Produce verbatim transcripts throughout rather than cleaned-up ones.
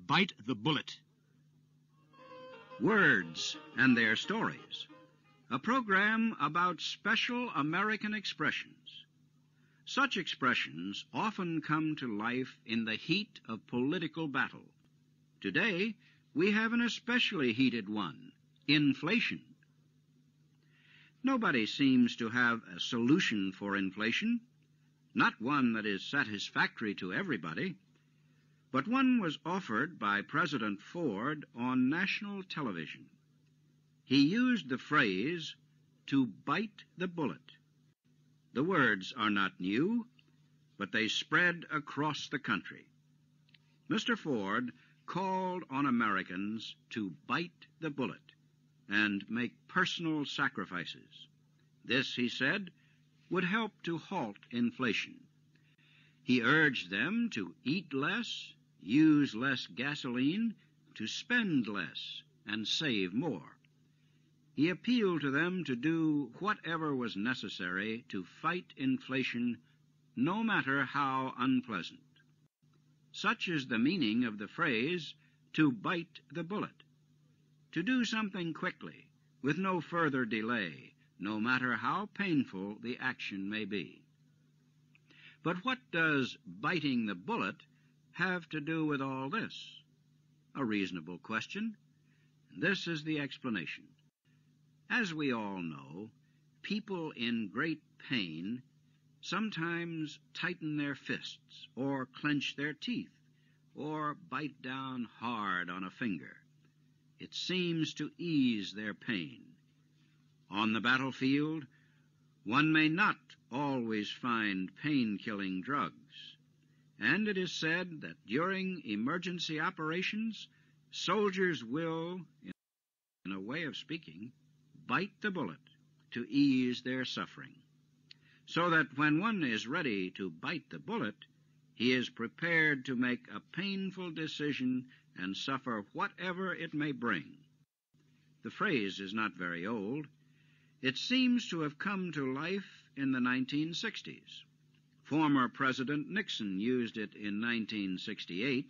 Bite the Bullet. Words and Their Stories, a program about special American expressions. Such expressions often come to life in the heat of political battle. Today, we have an especially heated one, inflation. Nobody seems to have a solution for inflation, not one that is satisfactory to everybody, but one was offered by President Ford on national television. He used the phrase, to bite the bullet. The words are not new, but they spread across the country. Mister Ford called on Americans to bite the bullet and make personal sacrifices. This, he said, would help to halt inflation. He urged them to eat less, use less gasoline, to spend less, and save more. He appealed to them to do whatever was necessary to fight inflation, no matter how unpleasant. Such is the meaning of the phrase, to bite the bullet. To do something quickly, with no further delay, no matter how painful the action may be. But what does biting the bullet have to do with all this? A reasonable question. This is the explanation. As we all know, people in great pain sometimes tighten their fists, or clench their teeth, or bite down hard on a finger. It seems to ease their pain. On the battlefield, one may not always find pain-killing drugs, and it is said that during emergency operations, soldiers will, in a way of speaking, bite the bullet to ease their suffering, so that when one is ready to bite the bullet, he is prepared to make a painful decision and suffer whatever it may bring. The phrase is not very old. It seems to have come to life in the nineteen sixties. Former President Nixon used it in nineteen sixty-eight.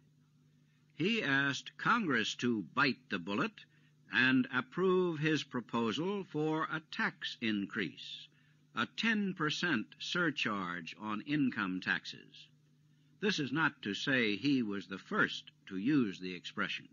He asked Congress to bite the bullet and approve his proposal for a tax increase, a ten percent surcharge on income taxes. This is not to say he was the first to use the expression.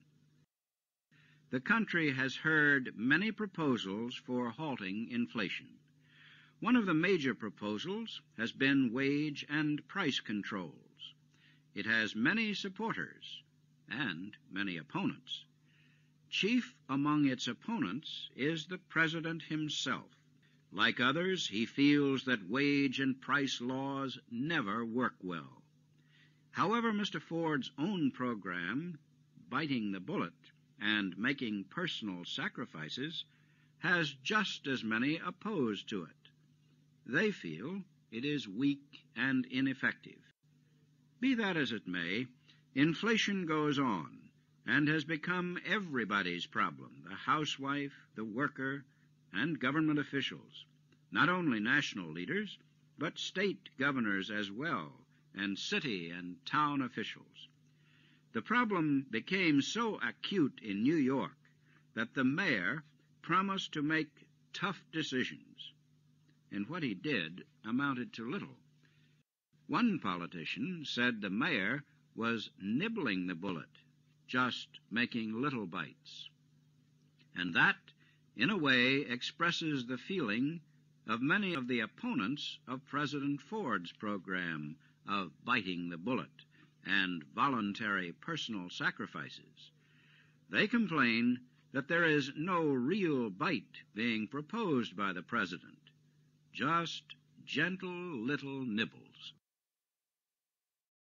The country has heard many proposals for halting inflation. One of the major proposals has been wage and price controls. It has many supporters and many opponents. Chief among its opponents is the President himself. Like others, he feels that wage and price laws never work well. However, Mister Ford's own program, Biting the Bullet and Making Personal Sacrifices, has just as many opposed to it. They feel it is weak and ineffective. Be that as it may, inflation goes on and has become everybody's problem, the housewife, the worker, and government officials, not only national leaders, but state governors as well, and city and town officials. The problem became so acute in New York that the mayor promised to make tough decisions, and what he did amounted to little. One politician said the mayor was nibbling the bullet, just making little bites. And that, in a way, expresses the feeling of many of the opponents of President Ford's program of biting the bullet and voluntary personal sacrifices. They complain that there is no real bite being proposed by the President, just gentle little nibbles.